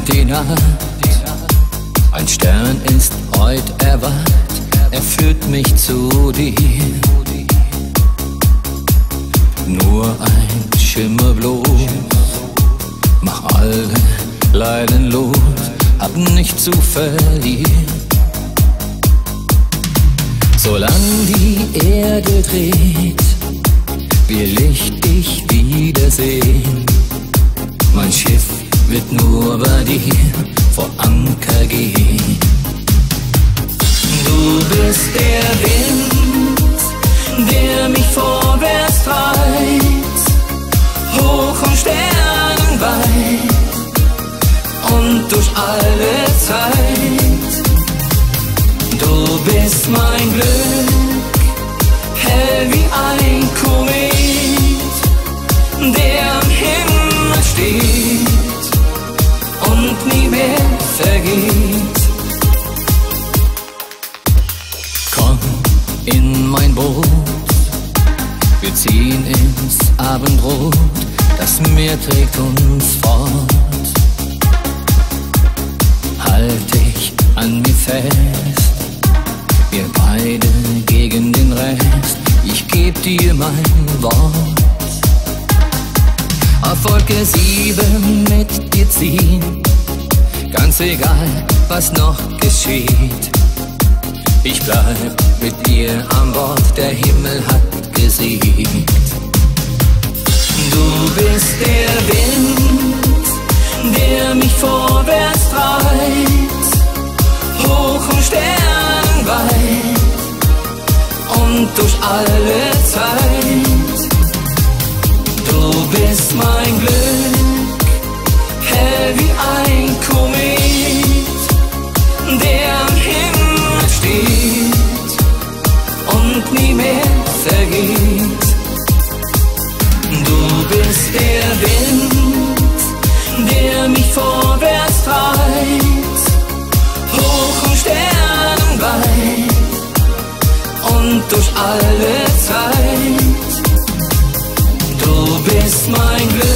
die Nacht, ein Stern ist heut erwacht, er führt mich zu dir. Nur ein Schimmer bloß, mach alle Leiden los, hab nicht zu verlieren. Solang die Erde dreht, will ich dich wiedersehen. Mein Schiff wird nur bei dir vor Anker gehen. Du bist der Wind, der mich vorwärts treibt, hoch und sternenweit und durch alle Zeit. Du bist mein Glück, hell wie ein Komet, der am Himmel steht und nie mehr vergeht. Komm in mein Boot, wir ziehen ins Abendrot, das Meer trägt uns fort. Halt dich an mir fest, wir beide gegen den Rest, ich geb dir mein Wort. Auf Wolke 7 mit dir ziehen, ganz egal, was noch geschieht. Ich bleib mit dir an Bord, der Himmel hat gesiegt. Du bist der Wind, der mich vorwärts treibt, hoch und sternenweit und durch alle Zeit. Du bist mein Glück, hell wie ein Komet, der am Himmel steht und nie mehr vergeht. Du bist der Wind, der mich vorwärts treibt, hoch und sternenweit und durch alle Zeit. Du bist mein Glück.